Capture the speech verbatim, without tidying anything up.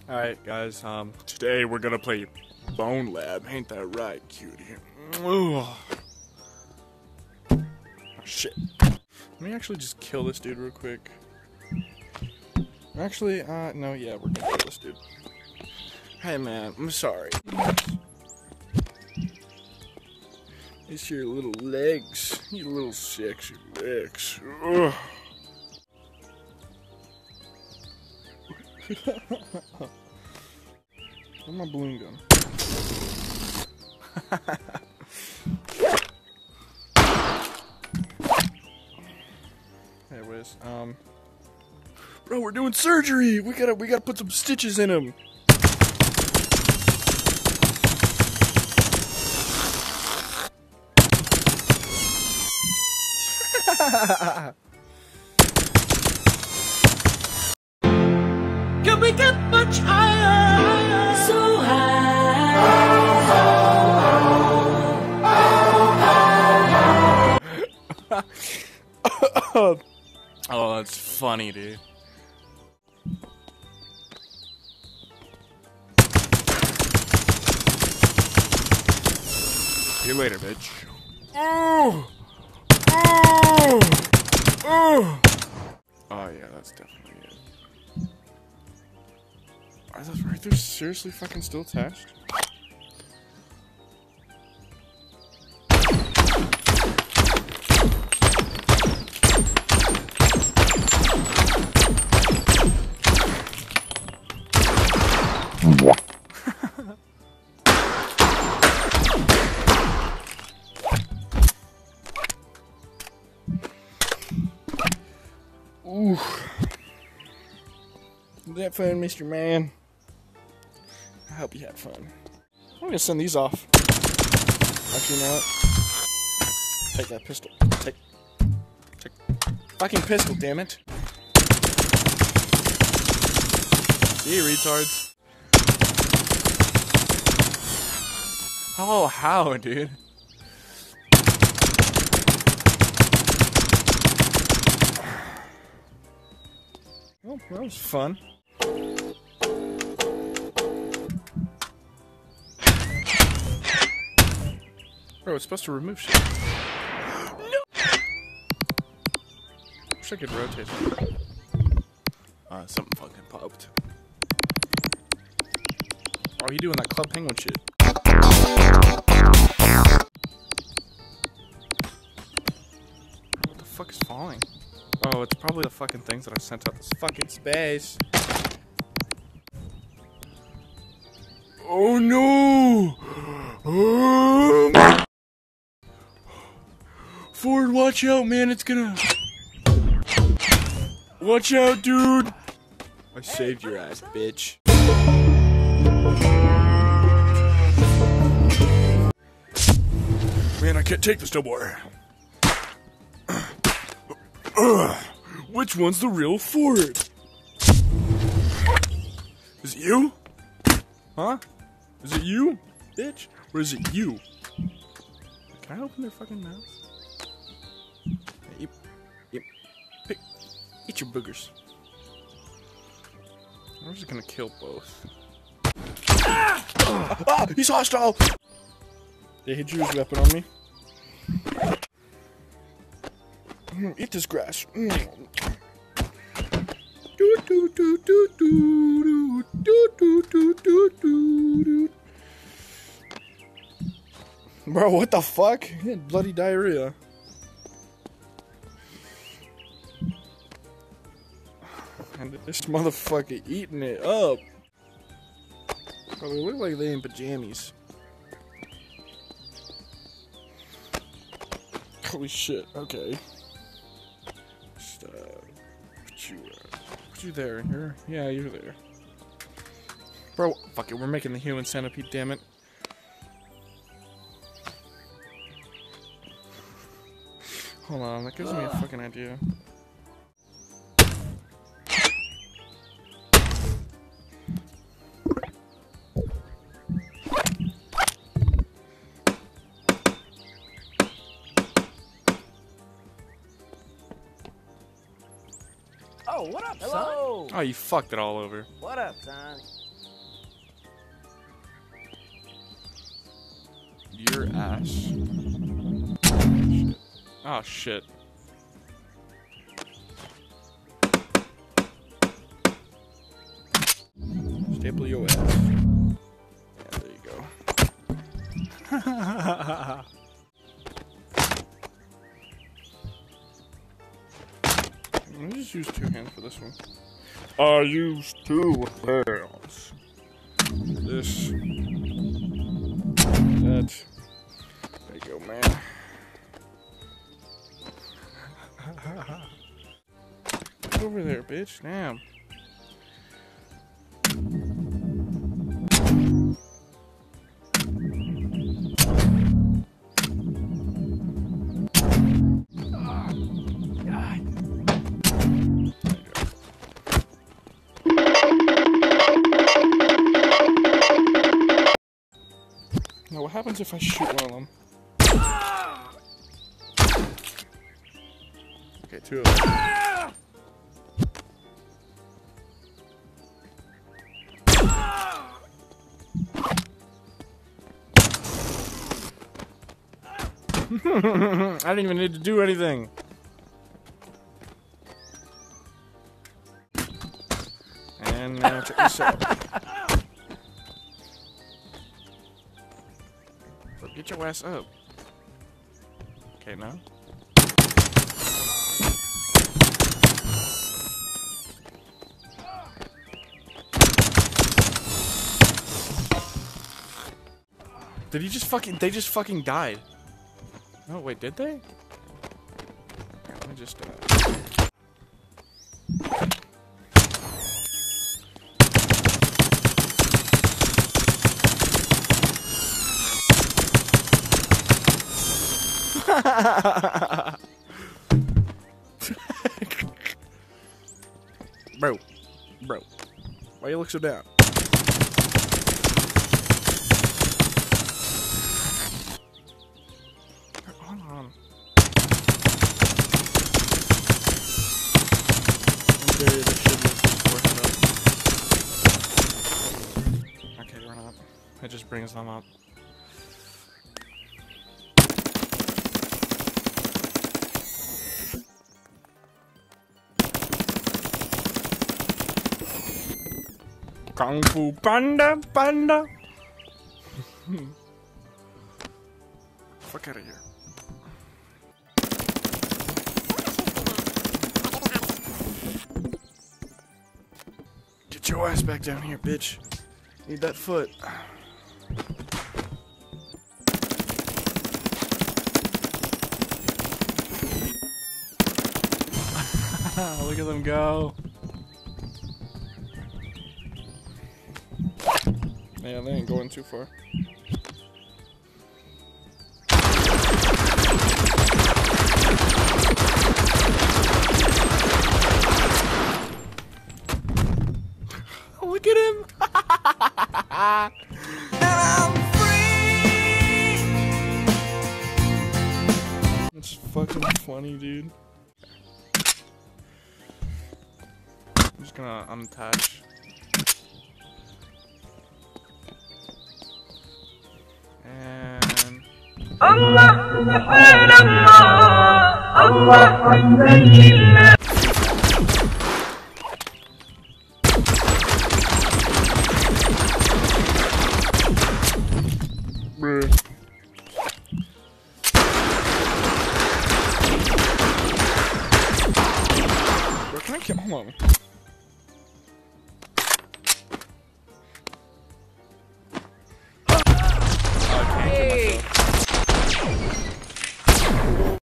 Alright guys, um, today we're gonna play Bonerlab, ain't that right, cutie? Oh shit. Let me actually just kill this dude real quick. Actually, uh, no, yeah, we're gonna kill this dude. Hey man, I'm sorry. It's your little legs, your little sexy legs. Ugh. Where's my balloon gun? Anyways, um, bro, we're doing surgery. We gotta, we gotta put some stitches in him. Can we get much higher? So high. Oh, that's funny, dude. See you later, bitch. Oh! Oh! Oh! Oh yeah, that's definitely it. Are those right there seriously fucking still attached? Ooh. Isn't that fun, Mister Man? I hope you had fun. I'm gonna send these off. Actually, you know what? Take that pistol. Take. Take. Fucking pistol, damn it. See you, retards. Oh, how, dude? Well, that was fun. Bro, it's supposed to remove shit. No! Wish I could rotate it. Uh, something fucking popped. Oh, you doing that Club Penguin shit. What the fuck is falling? Oh, it's probably the fucking things that I sent out this fucking space. Oh no! Um, Ford, watch out, man, it's gonna... Watch out, dude! I saved your ass, bitch. Man, I can't take this no more. Ugh, which one's the real Ford? Is it you? Huh? Is it you, bitch? Or is it you? Can I open their fucking mouths? Yep. Yep. Pick. Eat your boogers. I'm just gonna kill both. Ah! Ah! He's hostile! Yeah, he drew his weapon on me. Mm, eat this grass. Mm. Do, do, do, do, do, do, do, do, do, do. Bro, what the fuck? He had bloody diarrhea. And this motherfucker eating it up. Bro, they look like they in pajamas. Holy shit, okay. Just, uh, put you, uh, put you there, you're, yeah, you're there. Bro, fuck it, we're making the human centipede, damn it. Hold on, that gives me a fucking idea. Oh, what up, son? Hello. Oh, you fucked it all over. What up, son? your ass. Oh shit. Staple your ass. Yeah, there you go. Let me just use two hands for this one. I use two hands. This. That. There you go, man. Get over there, bitch. Damn. Now what happens if I shoot one of them? Okay, two of them. I didn't even need to do anything. And now check this out. So get your ass up. Okay, now. Did he just fucking, they just fucking died. Oh, wait, did they? Let me just, uh... Bro. Bro. Why you look so down? Hold on. Okay, this should lift his forehead up. Okay, we're not. It just brings them up. Kung Fu Panda, Panda. Fuck out of here. Get your ass back down here, bitch. Need that foot. Look at them go. Yeah, they ain't going too far. Look at him! I'm free! It's fucking funny, dude. I'm just gonna unattach. And Allah subhanallah, Allah alhamdulillah. Bruh. Bro, can I kill? Hold on.